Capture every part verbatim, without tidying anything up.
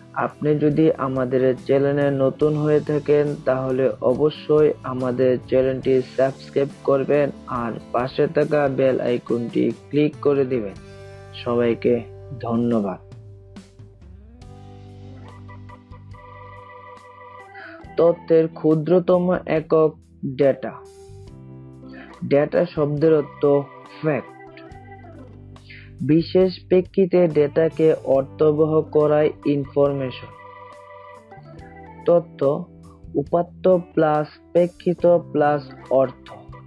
আপনি যদি আমাদের চ্যানেলে নতুন হয়ে থাকেন তাহলে অবশ্যই আমাদের চ্যানেলটি সাবস্ক্রাইব করবেন আর পাশে থাকা বেল আইকনটি ক্লিক করে দিবেন। সবাইকে ধন্যবাদ। তথ্যের ক্ষুদ্রতম একক ডেটা। ডেটা শব্দের অর্থ ফ্যাক্ট। বিশেষ প্রেক্ষিতে ডেটাকে অর্থবহ করায় ইনফরমেশন। তথ্য উপাত্ত প্লাস প্রেক্ষিত প্লাস অর্থ।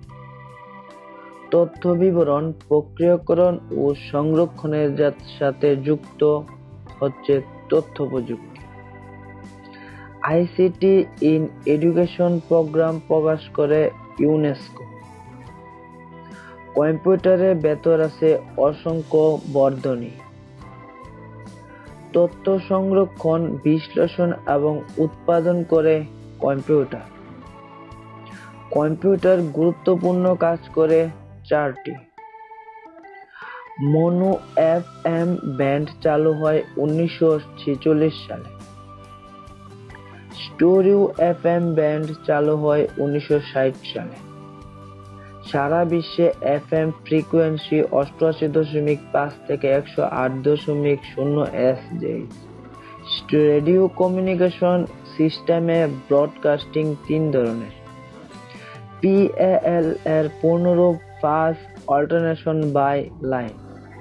তথ্য বিবরণ প্রক্রিয়াকরণ ও সংরক্ষণের সাথে যুক্ত হচ্ছে তথ্য প্রযুক্তি। আইসিটি ইন এডুকেশন প্রোগ্রাম প্রকাশ করে ইউনেস্কো। কম্পিউটারের ভেতর আছে অসংখ্য বর্ধনী। তথ্য সংরক্ষণ, বিশ্লেষণ এবং উৎপাদন করে কম্পিউটার। কম্পিউটার গুরুত্বপূর্ণ কাজ করে চারটি। মনো এফ এম ব্যান্ড চালু হয় উনিশশো ছেচল্লিশ সালে। স্টোরিও এফ এম ব্যান্ড চালু হয় উনিশশো ষাট সালে। সারা বিশ্বে এফ এম ফ্রিকোয়েন্সি অষ্টআশি দশমিক পাঁচ থেকে একশো আট দশমিক শূন্য এস যায়। রেডিও কমিউনিকেশন সিস্টেমে ব্রডকাস্টিং তিন ধরনের। পি এ এল এর পূর্ণরূপ ফাস্ট অল্টারনেশন বাই লাইন।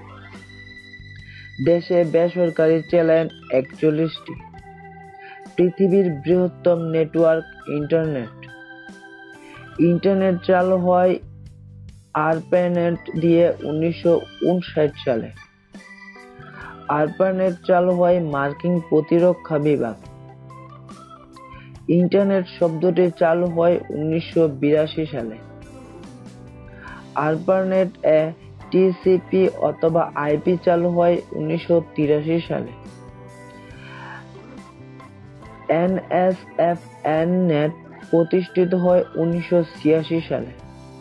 দেশে বেসরকারি চ্যানেল একচল্লিশটি। পৃথিবীর বৃহত্তম নেটওয়ার্ক ইন্টারনেট। ইন্টারনেট চালু হয় আরপানেট দিয়ে উনিশশো উনষাট সালে। আরপানেট চালু হয় মার্কিন প্রতিরক্ষা বিভাগ। ইন্টারনেট শব্দটি চালু হয় উনিশশো বিরাশি সালে। আরপানেট এ টি সি পি অথবা আইপি চালু হয় উনিশশো তিরাশি সালে। N S F N net প্রতিষ্ঠিত হয় উনিশশো ছিয়াশি সালে।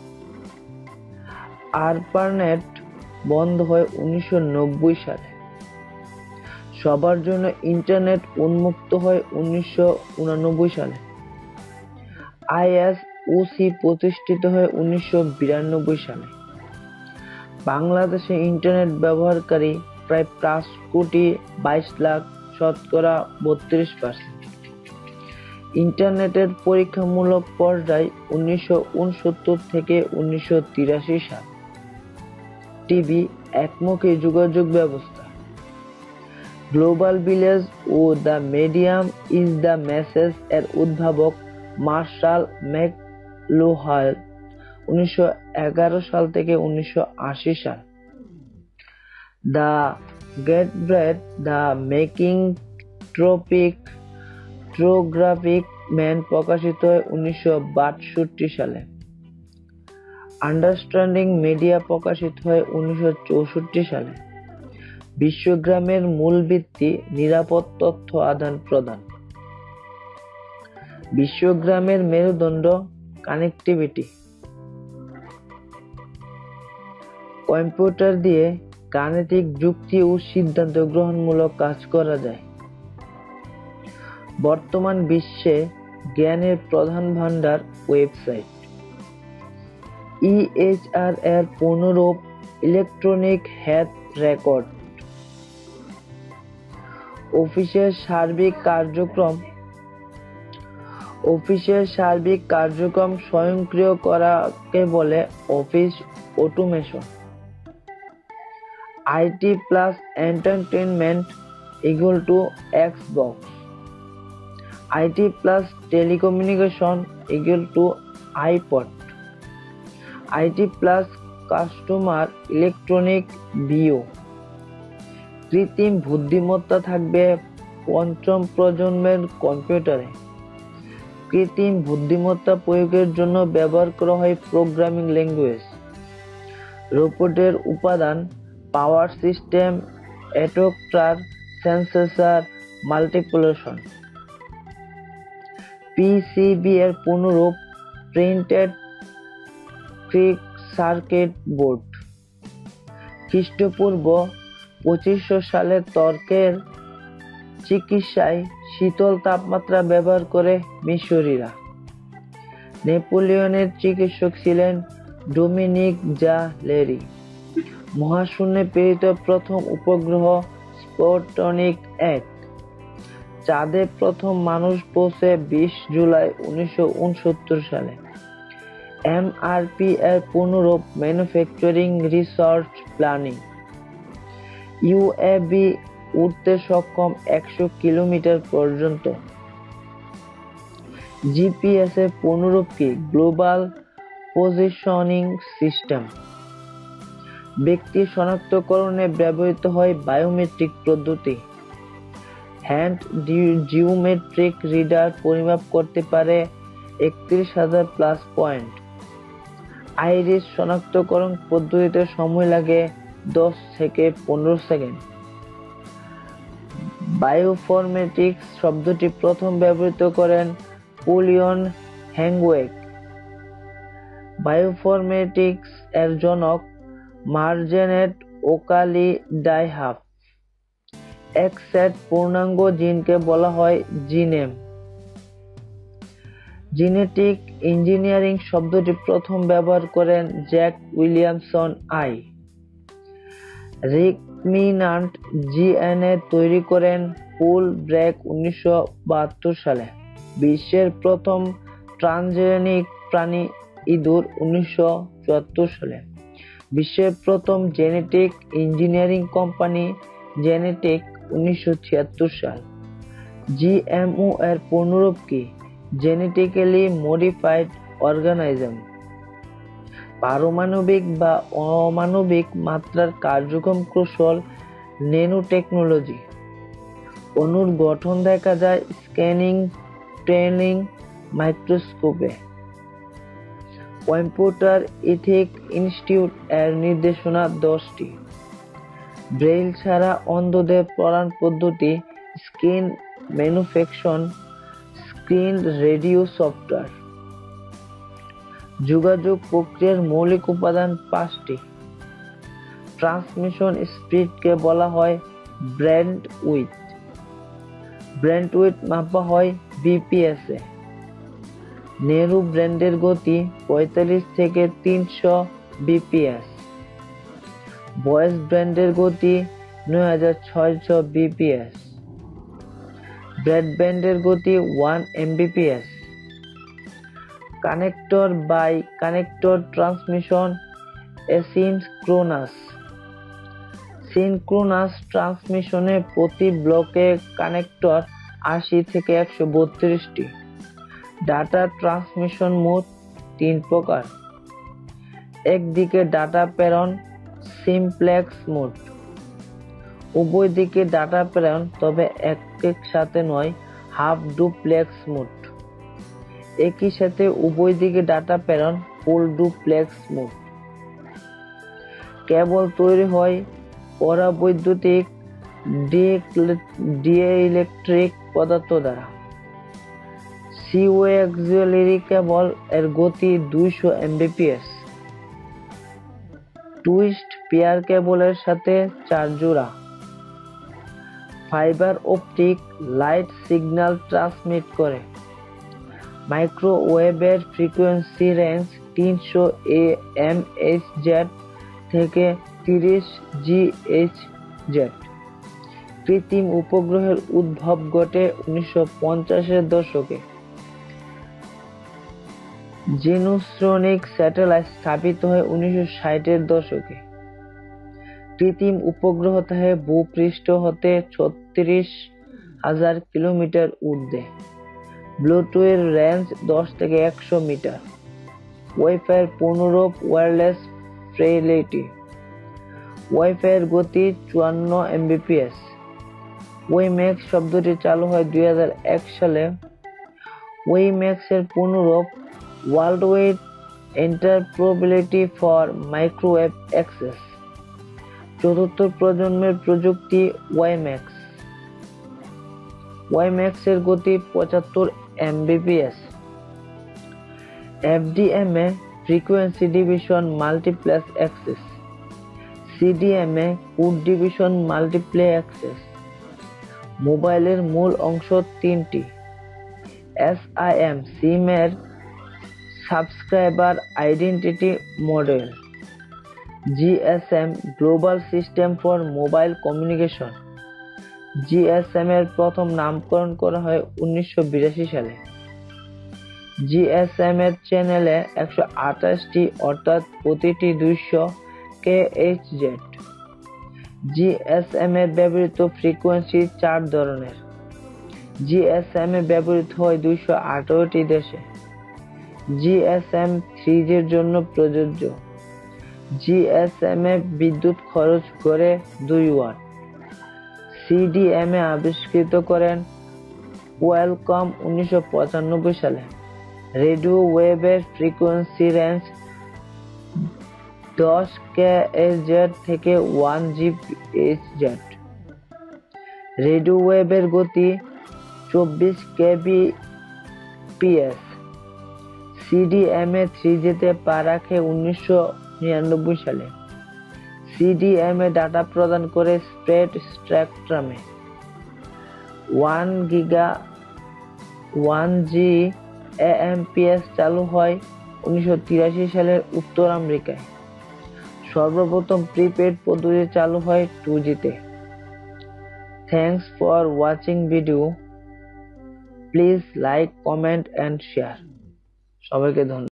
আরপানেট বন্ধ হয় উনিশশো নব্বই সালে। সবার জন্য ইন্টারনেট উন্মুক্ত হয় উনিশশো উনানব্বই সালে। আই এস ও সি প্রতিষ্ঠিত হয় উনিশশো বিরানব্বই সালে। বাংলাদেশে ইন্টারনেট ব্যবহারকারী প্রায় পাঁচ কোটি বাইশ লাখ, শতকরা বত্রিশ পার্সেন্ট। ইন্টারনেটের পরীক্ষামূলক পর্যায় উনিশশো উনসত্তর থেকে উনিশশো তিরাশি সাল। টিভি একমুখী যোগাযোগ ব্যবস্থা। গ্লোবাল ভিলেজ ও the medium is the message এর উদ্ভাবক মার্শাল ম্যাকলুহান উনিশশো এগারো সাল থেকে উনিশশো আশি সাল। The great bread, the making typographic man প্রকাশিত হয় উনিশশো বাষট্টি সালে। আন্ডারস্ট্যান্ডিং মিডিয়া প্রকাশিত হয় উনিশশো চৌষট্টি সালে। বিশ্বগ্রামের মূল ভিত্তি নিরাপদ তথ্য আদান প্রদান। বিশ্বগ্রামের মেরুদণ্ড কানেক্টিভিটি। কম্পিউটার দিয়ে গাণিতিক যুক্তি ও সিদ্ধান্ত গ্রহণমূলক কাজ করা যায়। বর্তমান বিশ্বে জ্ঞানের প্রধান ভান্ডার ওয়েবসাইট। ই এইচ আর এর পূর্ণরূপ ইলেকট্রনিক হেলথ রেকর্ড। অফিসের সার্বিক কার্যক্রম অফিসের সার্বিক কার্যক্রম স্বয়ংক্রিয় করাকে বলে office automation. IT plus entertainment equal to Xbox. IT plus telecommunication equal to iPod. IT plus customer electronic বিও। কৃত্রিম বুদ্ধিমত্তা থাকবে পঞ্চম প্রজন্মের কম্পিউটারে। কৃত্রিম বুদ্ধিমত্তা প্রয়োগের জন্য ব্যবহার করা হয় প্রোগ্রামিং ল্যাঙ্গুয়েজ। রোবটের উপাদান power system, actuator, sensor, multiplication. PCB এর পূর্ণরূপ প্রিন্টেড সার্কিট বোর্ড। খ্রিস্টপূর্ব পঁচিশশো সালে তর্কের চিকিৎসায় শীতল তাপমাত্রা ব্যবহার করে মিশরীরা। নেপোলিয়নের চিকিৎসক ছিলেন ডোমিনিক জা লেরি। মহাশূন্যে প্রেরিত প্রথম উপগ্রহ স্পুটনিক এক। চাঁদে প্রথম মানুষ পৌঁছে বিশ জুলাই উনিশশো উনসত্তর সালে। এম আর পি এর পুনরূপ manufacturing research planning. U A V উড়তে সক্ষম একশো কিলোমিটার পর্যন্ত। জি পি এস এর পুনরূপ কি? Global positioning system. ব্যক্তি শনাক্তকরণে ব্যবহৃত হয় বায়োমেট্রিক পদ্ধতি। হ্যান্ড জিওমেট্রিক রিডার পরিমাপ করতে পারে একত্রিশ হাজার প্লাস পয়েন্ট। আইরিস শনাক্তকরণ পদ্ধতিতে সময় লাগে দশ থেকে পনেরো সেকেন্ড। বায়োইনফরমেটিক্স শব্দটি প্রথম ব্যবহৃত করেন পোলিয়ন হ্যাংওয়েক। বায়োইনফরমেটিক্স এর জনক মার্জেনেট ওকালি ডাইহাফ। এক সেট পূর্ণাঙ্গ জিনকে বলা হয় জিনেম। জেনেটিক ইঞ্জিনিয়ারিং শব্দটি প্রথম ব্যবহার করেন জ্যাক উইলিয়ামসন আই। রিকম্বিন্যান্ট ডিএনএ তৈরি করেন পল ব্র্যাক উনিশশো বাহাত্তর সালে। বিশ্বের প্রথম ট্রান্সজেনিক প্রাণী ইঁদুর উনিশশো চুয়াত্তর সালে। বিশ্বের প্রথম জেনেটিক ইঞ্জিনিয়ারিং কোম্পানি জেনেটিক উনিশশো ছিয়াত্তর সাল। জি এম ও এর পূর্ণরূপ কি? Genetically modified organism. পারমাণবিক বা অমাণবিক মাত্রার কার্যক্রম কৌশল ন্যানোটেকনোলজি। অণুর গঠন দেখা যায় স্ক্যানিং ট্রেনিং মাইক্রোস্কোপে। কম্পিউটার ইথিক ইনস্টিটিউট এর নির্দেশনা দশটি। ব্রেইল ছাড়া অন্ধদের পড়ার পদ্ধতি screen manufacture screen radio software. যোগাযোগ প্রক্রিয়ার মৌলিক উপাদান পাঁচটি। ট্রান্সমিশন স্পিডকে বলা হয় ব্যান্ডউইথ। ব্যান্ডউইথ মাপা হয় বিপিএস এ। নেরু ব্যান্ডের গতি পঁয়তাল্লিশ থেকে তিনশো বিপিএস। ভয়েস ব্যান্ডের গতি নয় হাজার ছয়শো বিপিএস। ব্রডব্যান্ডের গতি one MBPS. Connector by connector transmission asynchronous. Synchronous ট্রান্সমিশনে প্রতি ব্লকে কানেক্টর আশি থেকে একশো বত্রিশটি। ডাটা ট্রান্সমিশন মোট তিন প্রকার। একদিকে ডাটা প্রেরণ সিমপ্লেক্স মোড। উভয় দিকে ডাটা প্রেরণ তবে এক এক সাথে নয় হাফ ডুপ্লেক্স মোড। একই সাথে উভয় দিকে ডাটা প্রেরণ ফুল ডুপ্লেক্স মোড। কেবল তৈরি হয় পরাবৈদ্যুতিক ডিইলেকট্রিক পদার্থ দ্বারা। সিওএক্সিলারি কেবল এর গতি দুইশো এমবিপিএস। টুইস্ট পেয়ার কেবলের সাথে চার জোড়া। Fibre optic light signal transmit করে। মাইক্রোওয়েভের ফ্রিকোয়েন্সি রেঞ্জ তিনশো এমএইচজেড থেকে তিরিশ জিএইচজেড। কৃত্রিম উপগ্রহের উদ্ভব ঘটে উনিশশো পঞ্চাশের দশকে। জিনোসিনক্রোনিক স্যাটেলাইট স্থাপিত হয় উনিশশো ষাটের দশকে। কৃত্রিম উপগ্রহ থাকে ভূপৃষ্ঠ হতে ছত্রিশ হাজার কিলোমিটার ঊর্ধ্বে। ব্লুটুথের রেঞ্জ দশ থেকে একশো মিটার। ওয়াইফাইয়ের পুনরূপ ওয়্যারলেস ফিডেলিটি। ওয়াইফাইয়ের গতি চুয়ান্ন এমবিপিএস। ওয়াইম্যাক্স শব্দটি চালু হয় দুই হাজার এক সালে। ওয়াইম্যাক্স এর পুনরূপ world wide interoperability for microwave access. চতুর্থ প্রজন্মের প্রযুক্তি ওয়াইম্যাক্স। ওয়াইম্যাক্স এর গতি পঁচাত্তর MBPS. FDMA frequency division multiplex access. CDMA code division multiple access. মোবাইলের মূল অংশ তিনটি: এসআইএম সিমের subscriber identity model, GSM global system for mobile communication. GSM এর প্রথম নামকরণ করা হয় উনিশশো বিরাশি সালে। জিএসএম এর চ্যানেলে একশো আঠাশটি অর্থাৎ প্রতিটি দুইশো কেএইচজেড। জিএসএম এর ব্যবহৃত ফ্রিকোয়েন্সি চার ধরনের। জিএসএম এ ব্যবহৃত হয় দুইশো আঠারোটি দেশে। জিএসএম থ্রি জি এর জন্য প্রযোজ্য। জিএসএম এ বিদ্যুৎ খরচ গড়ে দুই ওয়াট। সিডিএম এ আবিষ্কৃত করেন কোয়ালকম উনিশশো পঁচানব্বই সালে। রেডিও ওয়েভের ফ্রিকোয়েন্সি রেঞ্জ দশ কেএইচজেড থেকে ওয়ান জিএইচজেড। রেডিও ওয়েভের গতি চব্বিশ KBPS. CDMA three G তে পা রাখে উনিশশো নিরানব্বই সালে। সিডিএম এ ডাটা প্রদান করে স্প্রেড স্পেকট্রামে। One giga one G AMPS চালু হয় উনিশশো তিরাশি সালের উত্তর আমেরিকায়। সর্বপ্রথম প্রিপেড পদ্ধতি চালু হয় টু জি তে। Thanks for watching video. Please like, comment and share. সবাইকে ধন্যবাদ।